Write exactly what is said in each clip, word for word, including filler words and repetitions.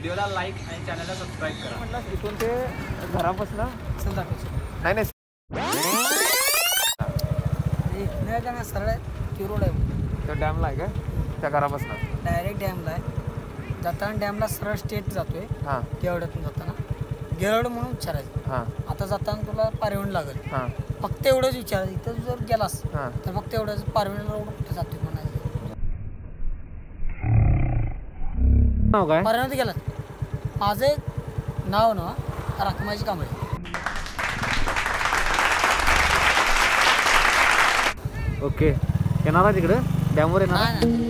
व्हिडिओला लाईक आणि चॅनलला सबस्क्राईब करा. म्हटलं इथून ते घरापासून नाही नाही इथनं का ना सरळ ती रोड आहे. तो डॅमला आहे का त्या घरापासून डायरेक्ट डॅमला आहे. जाताना डॅमला सरळ स्टेट जातोय. हां केवढ्यातून जाताना गेरड म्हणून विचारायचं. हां आता जाताना तुला पारवण लागेल. हां फक्त एवढंच विचारायचं. इथं जर गेलास हां तर फक्त एवढंच पारवण रोड कुठे जातोय म्हणायचं. नाव काय पारवणीत गेलास माझं एक नाव ना राखमाची कांबळे. ओके येणार आहे तिकडं डॅमवर येणार नाही नाही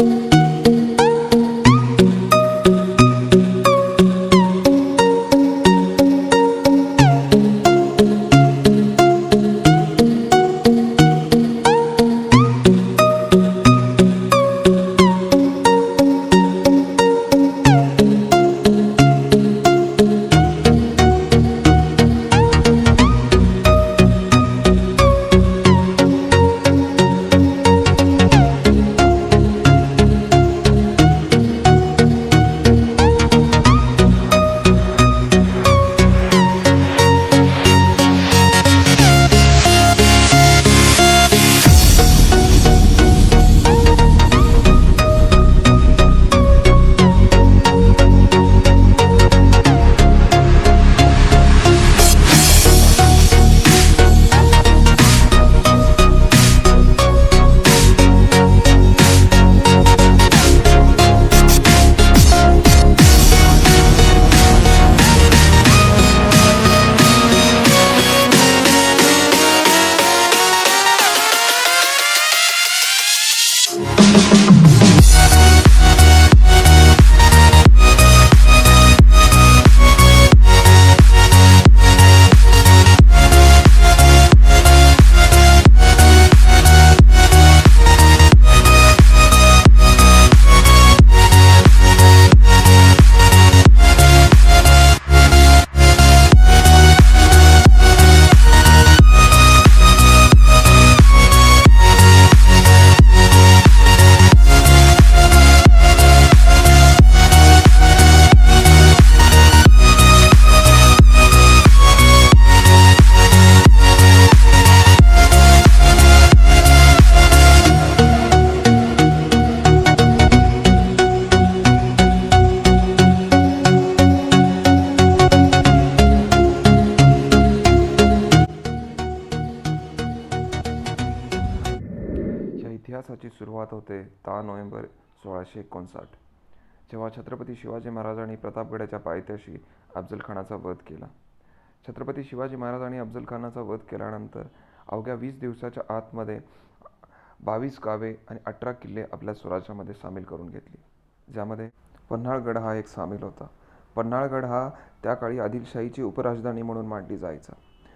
इतिहासाची सुरुवात होते दहा नोव्हेंबर सोळाशे एकोणसाठ जेव्हा छत्रपती शिवाजी महाराजांनी प्रतापगडाच्या पायथ्याशी अफजलखानाचा वध केला. छत्रपती शिवाजी महाराजांनी अफजलखानाचा वध केल्यानंतर अवघ्या वीस दिवसाच्या आतमध्ये बावीस गावे आणि अठरा किल्ले आपल्या स्वराज्यामध्ये सामील करून घेतली, ज्यामध्ये पन्हाळगड हा एक सामील होता. पन्हाळगड हा त्या काळी आदिलशाहीची उपराजधानी म्हणून मानली जायचा.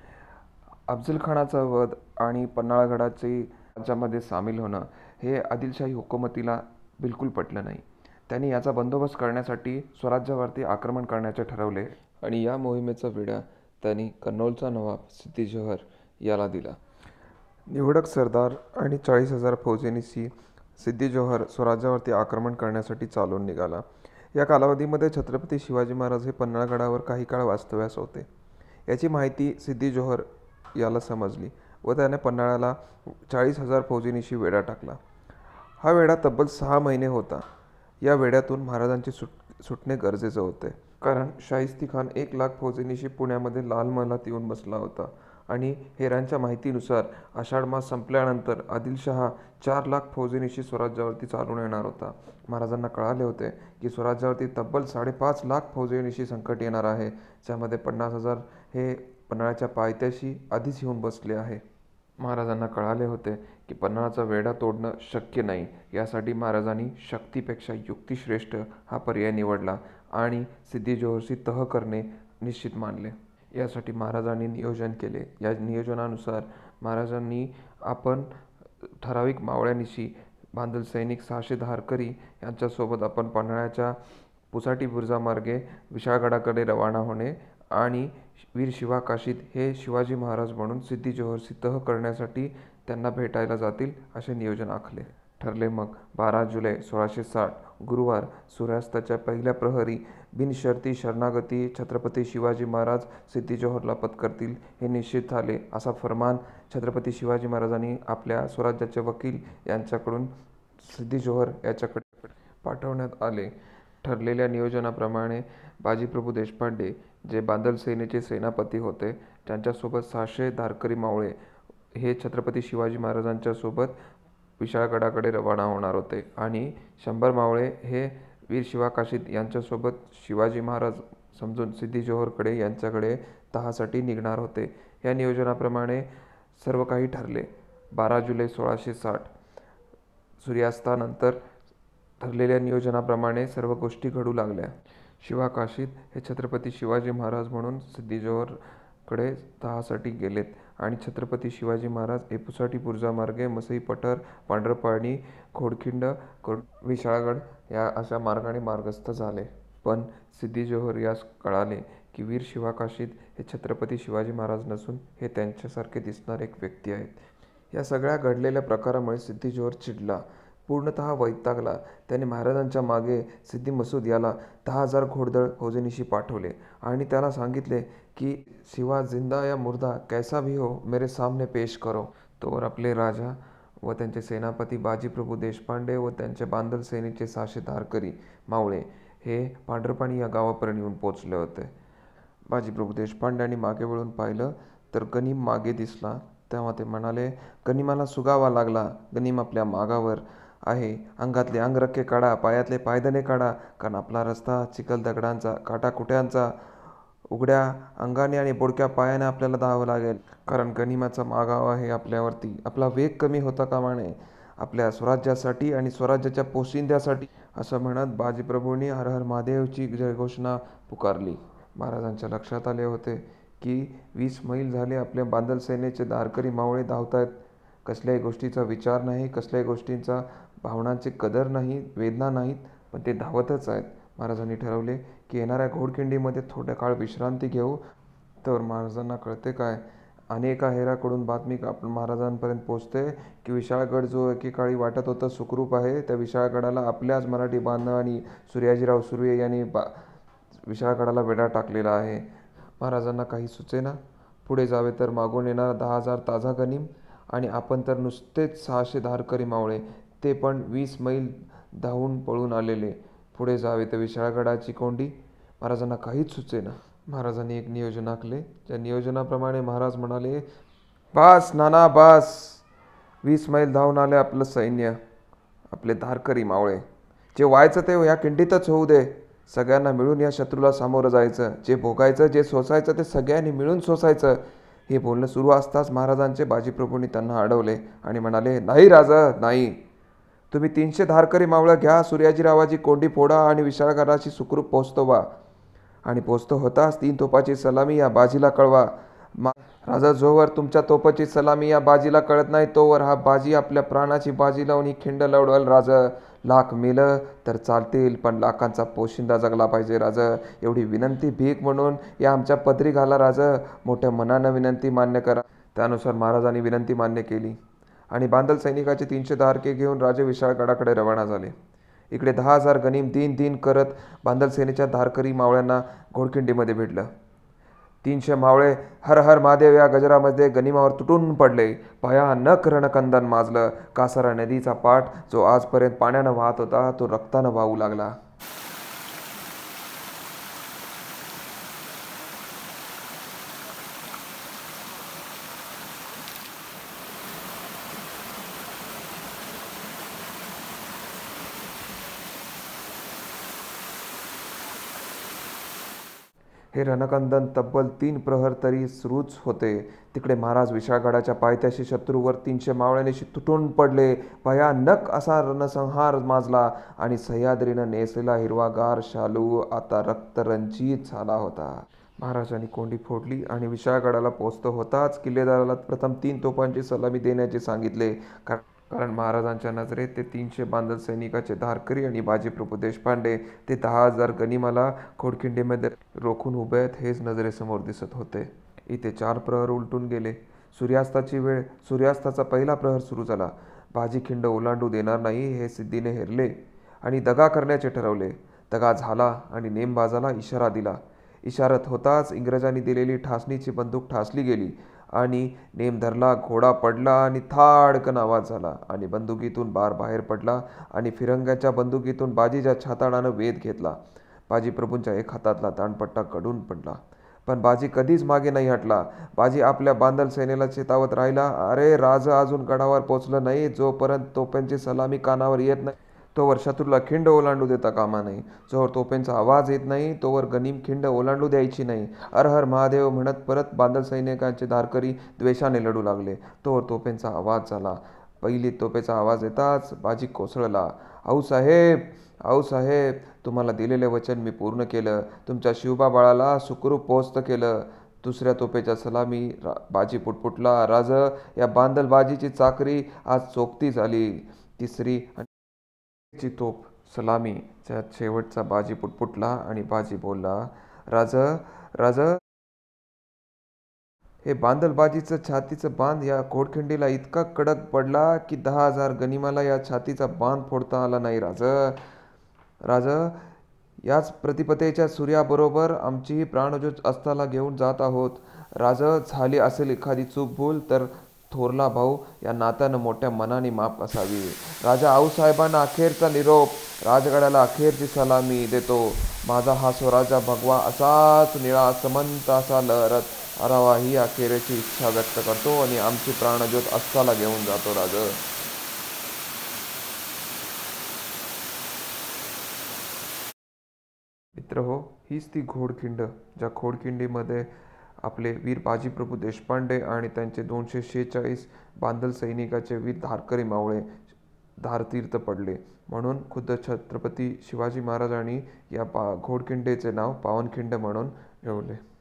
अफजलखानाचा वध आणि पन्हाळगडाची राज्यामध्ये सामील होणं हे आदिलशाही हुकुमतीला बिलकुल पटलं नाही. त्यांनी याचा बंदोबस्त करण्यासाठी स्वराज्यावरती आक्रमण करण्याचे ठरवले आणि या मोहिमेचा विडा त्यांनी कन्नौजचा नवाब सिद्दी जोहर याला दिला. निवडक सरदार आणि चाळीस हजार फौजेनिशी सिद्दी जोहर स्वराज्यावरती आक्रमण करण्यासाठी चालून निघाला. या कालावधीमध्ये छत्रपती शिवाजी महाराज हे पन्हाळगडावर काही काळ वास्तव्यास होते. याची माहिती सिद्दी जोहर याला समजली व त्याने पन्हाळ्याला चाळीस हजार फौजेनिशी वेढा टाकला. हा वेढा तब्बल सहा महिने होता. या वेढ्यातून महाराजांचे सुट सुटणे गरजेचे होते, कारण शाहिस्तीखान एक लाख फौजेनिशी पुण्यामध्ये लाल महालात येऊन बसला होता आणि हेरांच्या माहितीनुसार आषाढ मास संपल्यानंतर आदिलशहा चार लाख फौजेनिशी स्वराज्यावरती चालून येणार होता. महाराजांना कळाले होते की स्वराज्यावरती तब्बल साडेपाच लाख फौजेनिशी संकट येणार आहे, ज्यामध्ये पन्नास हजार हे पन्हाळ्याच्या पायथ्याशी आधीच येऊन बसले आहे. महाराजांना कळाले होते की पन्हाळाचा वेढा तोडणं शक्य नाही. यासाठी महाराजांनी शक्तीपेक्षा युक्तिश्रेष्ठ हा पर्याय निवडला आणि सिद्दी जोहरशी तह करणे निश्चित मानले. यासाठी महाराजांनी नियोजन केले. या नियोजनानुसार महाराजांनी आपण ठराविक मावळ्यानिशी बांधल सैनिक सहाशे धारकरी यांच्यासोबत आपण पन्हाळ्याच्या पुसाटी बुरुजामार्गे विशाळगडाकडे रवाना होणे आणि वीर शिवा काशीद हे शिवाजी महाराज म्हणून सिद्दी जोहरशी तह करण्यासाठी त्यांना भेटायला जातील असे नियोजन आखले ठरले. मग बारा जुलै सोळाशे साठ गुरुवार सूर्यास्ताच्या पहिल्या प्रहरी बिनशर्ती शरणागती छत्रपती शिवाजी महाराज सिद्धी जोहरला पत्करतील हे निश्चित झाले, असा फरमान छत्रपती शिवाजी महाराजांनी आपल्या स्वराज्याचे वकील यांच्याकडून सिद्धी जोहर याच्याकडे पाठवण्यात आले. ठरलेल्या नियोजनाप्रमाणे बाजीप्रभू देशपांडे, जे बांदल सेनेचे सेनापती होते, त्यांच्यासोबत सहाशे धारकरी मावळे हे छत्रपती शिवाजी महाराजांच्या सोबत विशाळगडाकडे रवाना होणार होते आणि शंभर मावळे हे वीर शिवा काशीद यांच्यासोबत शिवाजी महाराज समजून सिद्धी जोहरकडे यांच्याकडे तहासाठी निघणार होते. या नियोजनाप्रमाणे सर्व काही ठरले. बारा जुलै सोळाशे साठ सूर्यास्तानंतर ठरलेल्या नियोजनाप्रमाणे सर्व गोष्टी घडू लागल्या. शिवा काशीद हे छत्रपती शिवाजी महाराज म्हणून सिद्धी जोहरकडे तहासाठी गेलेत आणि छत्रपती शिवाजी महाराज एपुसाठी पुरजामार्गे मसई पठार, पांढरपाणी, खोडखिंड, विशाळगड या अशा मार्गाने मार्गस्थ झाले. पण सिद्धी जोहर यास कळाले की वीर शिवा काशीद हे छत्रपती शिवाजी महाराज नसून हे त्यांच्यासारखे दिसणारे एक व्यक्ती आहेत. या सगळ्या घडलेल्या प्रकारामुळे सिद्धी जोहर चिडला, पूर्णतः वैतागला. त्याने महाराजांच्या मागे सिद्दी मसूद याला दहा हजार घोडदळ फौजेनिशी पाठवले आणि त्याला सांगितले की शिवा जिंदा या मुर्दा कैसा भी हो मेरे सामने पेश करो. तोवर आपले राजा व त्यांचे सेनापती बाजीप्रभू देशपांडे व त्यांच्या बांदल सेनेचे सहाशे धारकरी मावळे हे पांढरपाणी या गावापर्यंत येऊन पोचले होते. बाजीप्रभू देशपांड्यांनी मागे वळून पाहिलं तर गनीम मागे दिसला. तेव्हा ते म्हणाले, गनिमाला सुगावा लागला. गनीम आपल्या मागावर आहे. अंगातले अंगरखे काढा, पायातले पायदने काढा, कारण आपला रस्ता चिखल दगडांचा, काटाकुट्यांचा, उघड्या अंगाने आणि बोडक्या पायाने आपल्याला धावावं लागेल, कारण गनिमाचा मागाव आहे आपल्यावरती. आपला वेग कमी होता कामा नये. आपल्या स्वराज्यासाठी आणि स्वराज्याच्या पोशिंद्यासाठी, असं म्हणत बाजीप्रभूंनी हर हर महादेवची जयघोषणा पुकारली. महाराजांच्या लक्षात आले होते की वीस मैल झाले आपल्या बांदल सेनेचे धारकरी मावळे धावतायत. कसल्याही गोष्टीचा विचार नाही, कसल्याही गोष्टींचा भावनांची कदर नाही, वेदना नाहीत, पण ते धावतच आहेत. महाराजांनी ठरवले की येणाऱ्या घोडखिंडीमध्ये थोड्या काळ विश्रांती घेऊ. तर महाराजांना कळते काय, अनेका हेराकडून बातमी आपण महाराजांपर्यंत पोचते की विशाळगड जो एकेकाळी वाटत होता सुखरूप आहे, त्या विशाळगडाला आपल्याच मराठी बांधव आणि सूर्याजीराव सुर्वे यांनी बा विशाळगडाला वेढा टाकलेला आहे. महाराजांना काही सुचेना. पुढे जावे तर मागून येणारा दहा हजार ताजा गनीम आणि आपण तर नुसतेच सहाशे धारकरी मावळे, ते पण वीस मैल धावून पळून आलेले. पुढे जावे तर विशाळगडाची कोंडी. महाराजांना काहीच सुचेना. महाराजांनी एक नियोजन आखले. त्या नियोजनाप्रमाणे महाराज म्हणाले, बास नाना बास. वीस मैल धावून आले आपलं सैन्य, आपले धारकरी मावळे. जे व्हायचं ते या किंडीतच होऊ दे. सगळ्यांना मिळून या शत्रूला सामोरं जायचं. जे भोगायचं, जे सोसायचं ते सगळ्यांनी मिळून सोसायचं. हे बोलणं सुरू असताच महाराजांचे बाजीप्रभूंनी त्यांना अडवले आणि म्हणाले, नाही राजा, नाही. तुम्ही तीनशे धारकरी मावळं घ्या, सूर्याजीरावाची कोंडी फोडा आणि विशाळगडाची सुखरूप पोचतो व्हा. आणि पोचतो होताच तीन तोपाची सलामी या बाजीला कळवा. मा राजा, जोवर तुमच्या तोपाची सलामी या बाजीला कळत नाही तोवर हा बाजी आपल्या प्राणाची बाजी लावून ही खिंड लढवल. राजा, लाख मेलं तर चालतील, पण लाखांचा पोशिंदा जगला पाहिजे. राजा, एवढी विनंती भीक म्हणून या आमच्या पदरी घाला. राजा, मोठ्या मनानं विनंती मान्य करा. त्यानुसार महाराजांनी विनंती मान्य केली आणि बांदल सैनिकाचे तीनशे धारके घेऊन राजे विशाळगडाकडे रवाना झाले. इकडे दहा हजार गनीम दिन दिन करत बांदल सेनेच्या धारकरी मावळ्यांना घोडखिंडीमध्ये भेटलं. तीनशे मावळे हर हर महादेव या गजरामध्ये गनिमावर तुटून पडले. भयानक रणकंदन माजलं. कासारा नदीचा पाठ जो आजपर्यंत पाण्यानं वाहत होता तो रक्तानं वाहू लागला. हे रणकंदन तब्बल तीन प्रहर तरी सुरूच होते. तिकडे महाराज विशाळगडाच्या पायथ्याशी शत्रूवर तीनशे मावळ्यांनी तुटून पडले. भयानक असा रणसंहार माजला आणि सह्याद्रीनं नेसलेला हिरवागार शालू आता रक्तरंजित झाला होता. महाराजांनी कोंडी फोडली आणि विशाळगडाला पोचतो होताच किल्लेदाराला प्रथम तीन तोफांची सलामी देण्याचे सांगितले. कारण महाराजांच्या नजरेत ते तीनशे बांदल सैनिकाचे धारकरी आणि बाजीप्रभू देशपांडे ते दहा हजार गनिमाला घोडखिंडीमध्ये रोखून उभे आहेत हेच नजरेसमोर दिसत होते. इथे चार प्रहर उलटून गेले. सूर्यास्ताची वेळ. सूर्यास्ताचा पहिला प्रहर सुरू झाला. बाजी खिंड ओलांडू देणार नाही हे सिद्धीने हेरले आणि दगा करण्याचे ठरवले. दगा झाला आणि नेमबाजाला इशारा दिला. इशारत होताच इंग्रजांनी दिलेली ठासणीची बंदूक ठासली गेली आणि नेम धरला. घोडा पडला आणि थाडकन आवाज झाला आणि बंदुकीतून बार बाहेर पडला आणि फिरंग्याच्या बंदुकीतून बाजीच्या छाताडानं वेध घेतला. बाजी प्रभूंच्या एक हातातला दांडपट्टा कडून पडला. पण बाजी कधीच मागे नाही हटला. बाजी आपल्या बांदल सेनेला चेतावत राहिला, अरे राज अजून गडावर पोचलं नाही. जोपर्यंत तोफांची सलामी कानावर येत नाही तोवर शत्रूला खिंड ओलांडू देता कामा नाही. जोवर तोफेंचा आवाज येत नाही तोवर गनिम खिंड ओलांडू द्यायची नाही. हर हर महादेव म्हणत परत बांदल सैनिकांचे धारकरी द्वेषाने लढू लागले. तोवर तोफेंचा आवाज झाला. पहिली तोफेचा आवाज येताच बाजी कोसळला. आऊसाहेब, आऊसाहेब, तुम्हाला दिलेले वचन मी पूर्ण केलं. तुमच्या शिवबा बाळाला सुखरूप पोहोचतं केलं. दुसऱ्या तोफेच्या सलामी रा बाजी पुटपुटला. राज, या बांदल बाजीची चाकरी आज चोखती झाली. तिसरी ची तोफ सलामीच्या शेवटचा बाजी पुटपुटला आणि बाजी बोलला, राज, राज, हे बांदल बाजीचं छातीचं बांध या घोडखिंडीला इतका कडक पडला की दहा हजार गनिमाला या छातीचा बांध फोडता आला नाही. राज, राज, याच प्रतिपदेच्या सूर्याबरोबर आमचीही प्राणज्योत अस्ताला घेऊन जात आहोत. राज, झाली असेल एखादी चूक भूल तर थोरला भाऊ या नात्यानं मोठ्या मनाने माफ असावी. राजा आऊसाहेबांना अखेरचा निरोप. राजगडाला अखेरची सलामी देतो. माझा हा स्वराज्य भगवा असाच निळा समंत असा लहरत अरावा ही अखेरची इच्छा व्यक्त करतो आणि आमची प्राणज्योत अस्ताला घेऊन जातो. राज, मित्र हो, हीच ती घोडखिंड ज्या घोडखिंडीमध्ये आपले वीर बाजीप्रभू देशपांडे आणि त्यांचे दोनशे शेहेचाळीस बांदल सैनिकाचे वीर धारकरी मावळे धारतीर्थ पडले. म्हणून खुद्द छत्रपती शिवाजी महाराजांनी या पा घोडखिंडीचे नाव पावनखिंड म्हणून ठेवले.